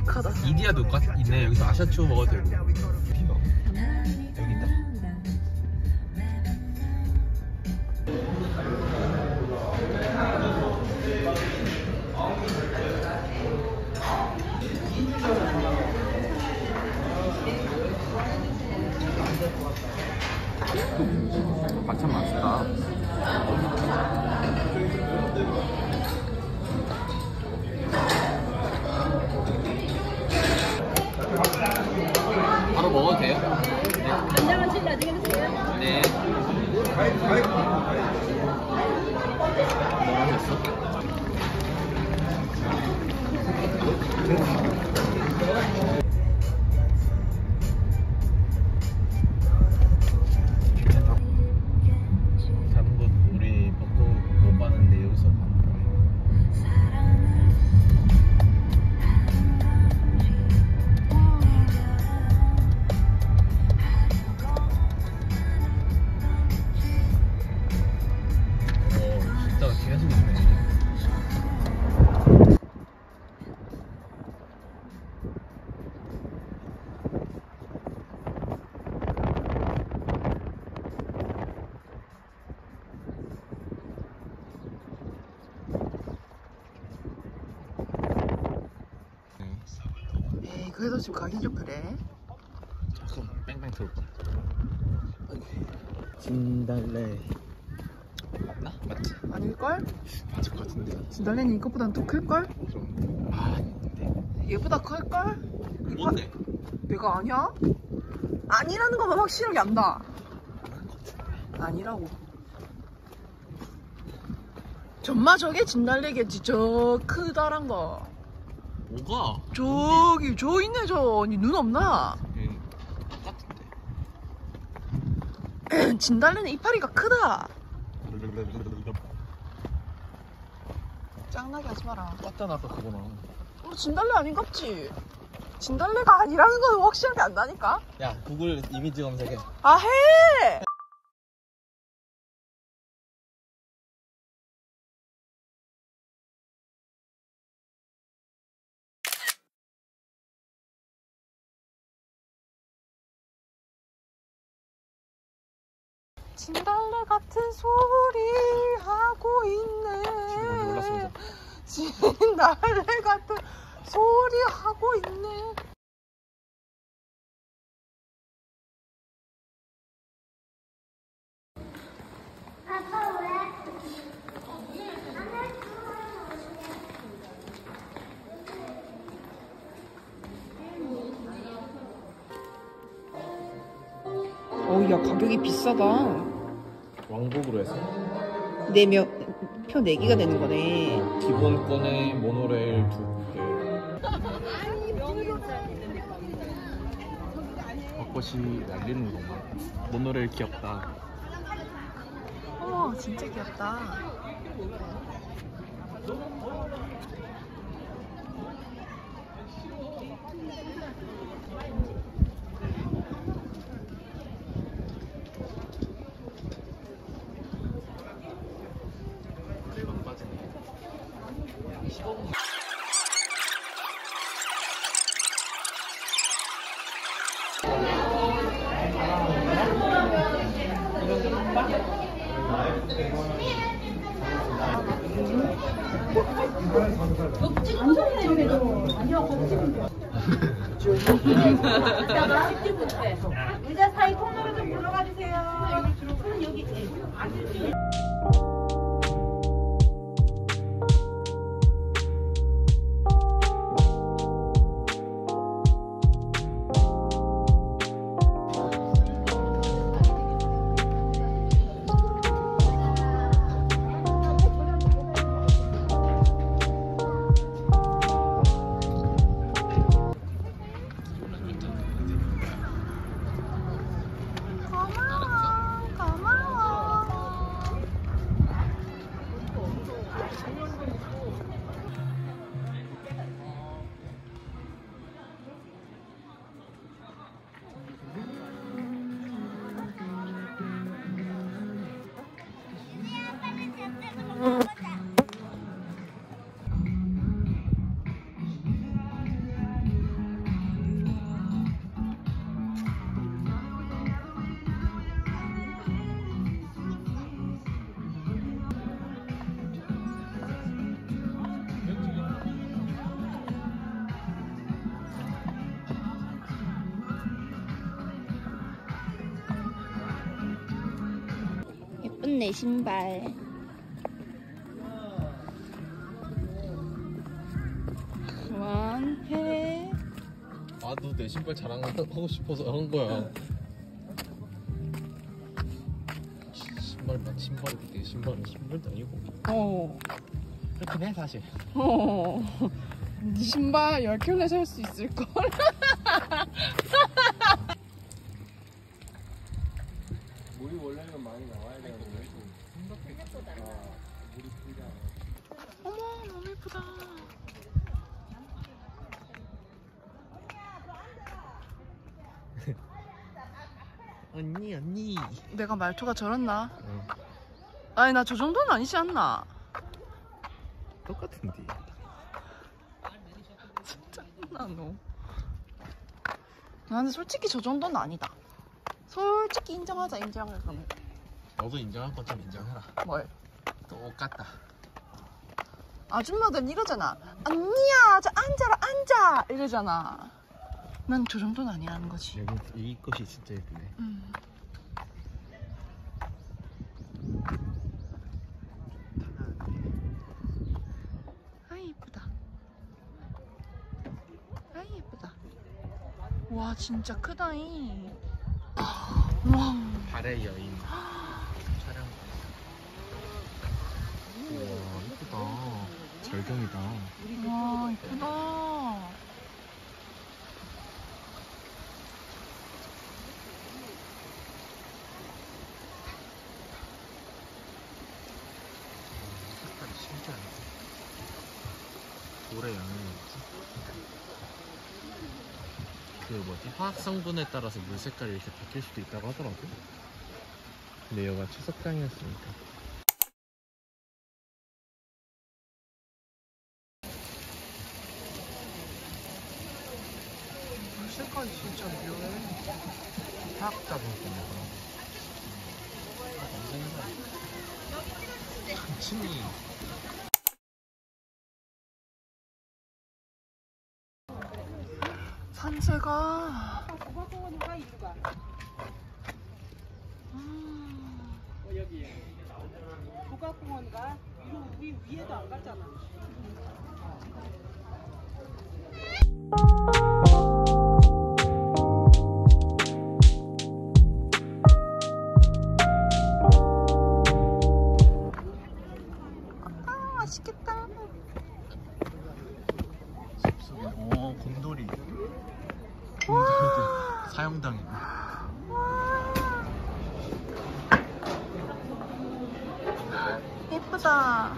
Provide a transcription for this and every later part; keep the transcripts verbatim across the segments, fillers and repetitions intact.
빡하다. 이디야도 있네. 여기서 아샤추어 먹어도 되고. 여기 있다. 반찬 많다. 바로 먹어도 돼요? 네. 간장은 실 나중에 드세요? 네. 다른 곳 우리 벚꽃 못 봤는데 여기서 가는 거예요. 오, 진짜 계속 있네. 에이 그래도 지금 가긴 좀 그래. 잠깐 뺑뺑 돌 뻔. 진달래 맞나? 맞지? 아닐걸? 맞을 것 같은데. 진달래는 이것보단 더 클걸? 그럼 아 아닌데. 얘보다 클걸? 뭔데? 내가 아니야? 아니라는 것만 확실하게 안다. 아니라고. 정말 저게 진달래겠지. 저 크다란 거. 뭐가? 저기 저 있네 저. 니 눈 없나? 응, 똑같은데. 진달래는 이파리가 크다. 짱나게 하지 마라. 땄잖아 아까 그거나. 우리 진달래 아닌갑지? 진달래가 아니라는 건 확실하게 안다니까? 야 구글 이미지 검색해. 아 해! 진달래 같은 소리 하고 있네. 진달래 같은 소리 하고 있네. 어우 야 가격이 비싸다. 왕복으로 해서 네 명 표 네 개가 되는 거네. 기본권에 모노레일 두 개. 벚꽃이 날리는구만. 모노레일 귀엽다. 어 진짜 귀엽다. 의자 사이 통로로 좀 들어가 주세요. 여기 예쁜 내 신발. 그만해. 나도 내 신발 자랑하고 싶어서 한 거야. 신발만 신발이 내 신발은 신발도 아니고. 어. 그렇긴 해 사실. 어. 네 신발 열 켤레 살 수 있을걸? 물이 원래는 많이 나와야 되는데 생각보다 물이 풀지 않아. 어머 너무 예쁘다. 언니 언니. 내가 말투가 저랬나? 응. 아니 나 저 정도는 아니지 않나? 똑같은데. 진짜 나 너. 나는 솔직히 저 정도는 아니다. 솔직히 인정하자 인정을 그러면. 너도 인정할 건 좀 인정해라. 뭘? 똑같다. 아줌마들은 이러잖아. 언니야 저 앉아라 앉아 이러잖아. 난 저 정도는 아니라는 거지. 여기 이 꽃이 진짜 예쁘네. 음. 아이 예쁘다. 아이 예쁘다. 와 진짜 크다잉. 와. 달의 여인 촬영. 우와 예쁘다. 절경이다. 와 예쁘다. 색깔이 신기하네. 돌의 양이 그 뭐지 화학 성분에 따라서 물 색깔이 이렇게 바뀔 수도 있다고 하더라고. 근데 여기가 추석장이었으니까. 물 색깔이 진짜 묘해. 화학자분 때문에. 침이 산세가 국악공원 가 이리 가. 음. 어, 여기. 국악공원 가. 이거 위 위에도 안 갔잖아. 아 맛있겠다. 숲속에 오 곰돌이. 와. 사형당했네. 예쁘다.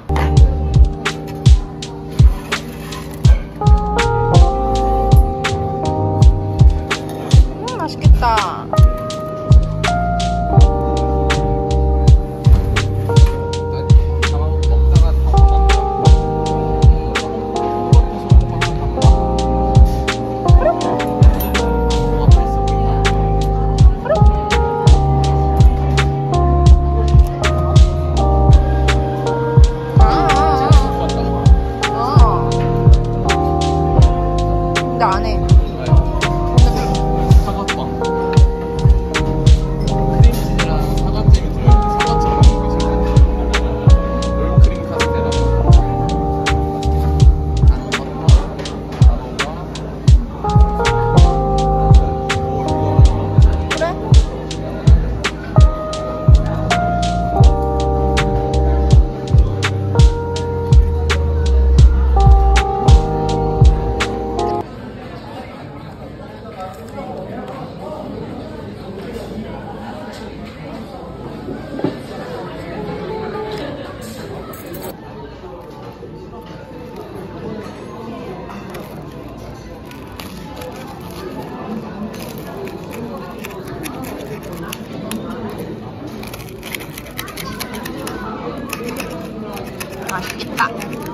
음 맛있겠다. 안 해. 사과빵. 크림치즈랑 사과잼이 들어있는 사과처럼 먹고 싶어. 롤크림 카스테라고. 그래? 맛있겠다.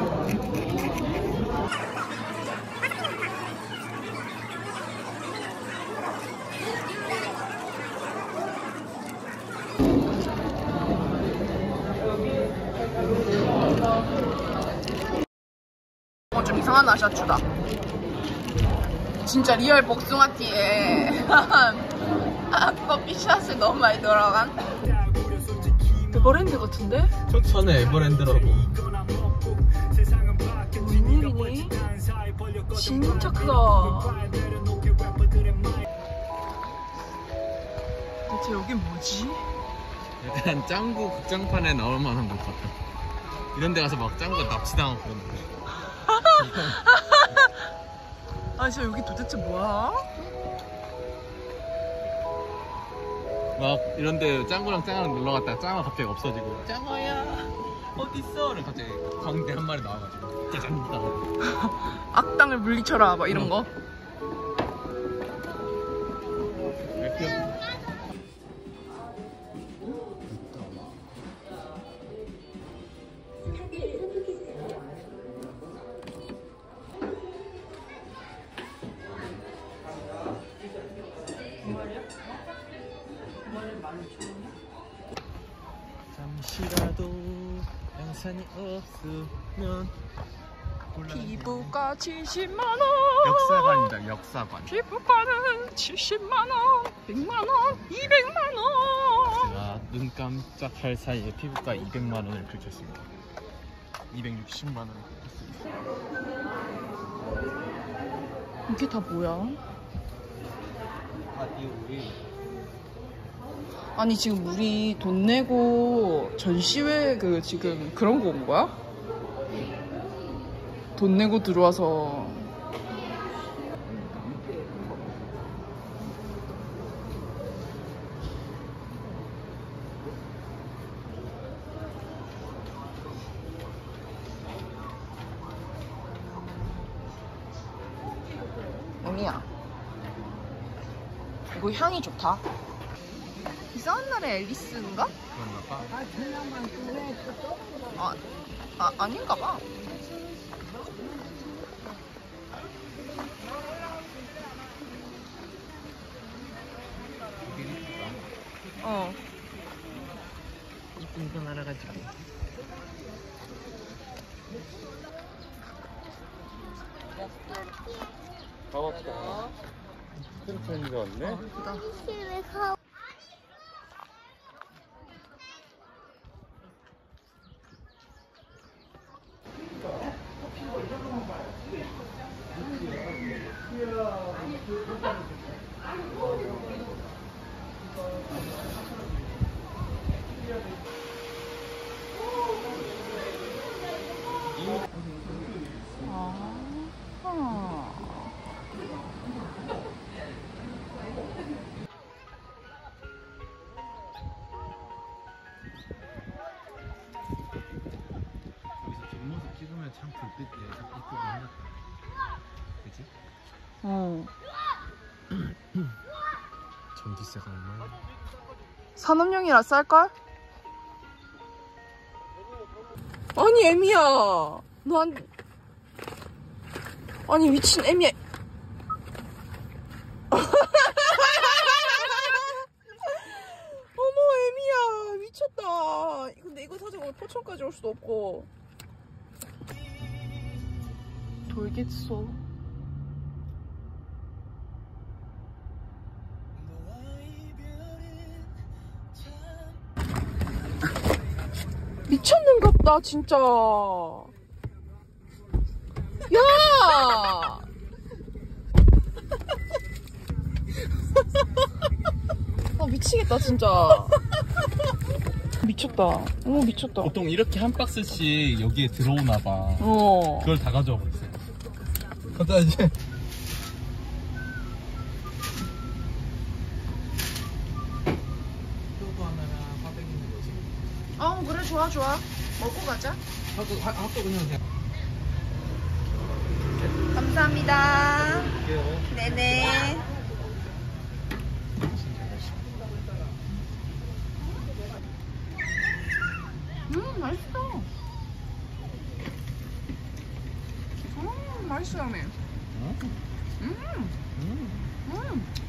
어, 좀 이상한 아샤추다. 진짜 리얼 복숭아티에 커피샷을 너무 많이 들어간. 에버랜드 같은데? 천에 에버랜드라고. 웬일이니? 진짜 크다. 대체 여긴 뭐지? 약간 짱구 극장판에 나올 만한 것 같아. 이런 데 가서 막 짱구 납치당하고 그러는데. 아 진짜 여기 도대체 뭐야? 막 이런 데 짱구랑 짱구랑 놀러 갔다가 짱구가 갑자기 없어지고 짱구야 어딨어? 그럼 갑자기 광대 한 마리 나와가지고 짜잔 나가고. 악당을 물리쳐라 막 이런 거. 잠시라도 양산이 없으면 피부가 칠십만 원. 역사관이다 역사관. 피부과는 칠십만 원, 백만 원, 이백만 원. 제가 눈 깜짝할 사이에 피부과 이백만 원을 긁혔습니다. 이백육십만 원을 긁혔습니다. 이게 다 뭐야? 바디오일. 아니 지금 우리 돈 내고 전시회 그 지금 그런 거 온 거야? 돈 내고 들어와서 애미야 이거 향이 좋다. 이상한 날의 앨리스인가? 그런가 봐. 아, 아 아닌가 봐. 어. 이쁜 건 알아가지고. 다 왔다. 트로트가 왔네. 어, 예쁘다. 아. 여기서 뒷모습 찍으면 참 불빛 이쁘고 하겠다. 그치? 어. 전기세가 얼마야? 산업용이라 쌀걸? 아니 애미야 너 안... 아니 미친 애미야. 어머 애미야 미쳤다. 근데 이거 사자고 포천까지 올 수도 없고. 돌겠소. 미쳤는갑다 진짜. 야! 아 미치겠다 진짜. 미쳤다. 어머 미쳤다. 보통 이렇게 한 박스씩 여기에 들어오나 봐. 어. 그걸 다 가져와 버렸어요. 가자 이제. 소고 하나랑 화백 있는 거지. 어 그래 좋아 좋아. 먹고 가자. 핫도그 핫도그 그냥 그냥. 감사합니다. 할게요. 네네. 음 맛있어. 음 맛있어 형님. 응? 음. 음. 음.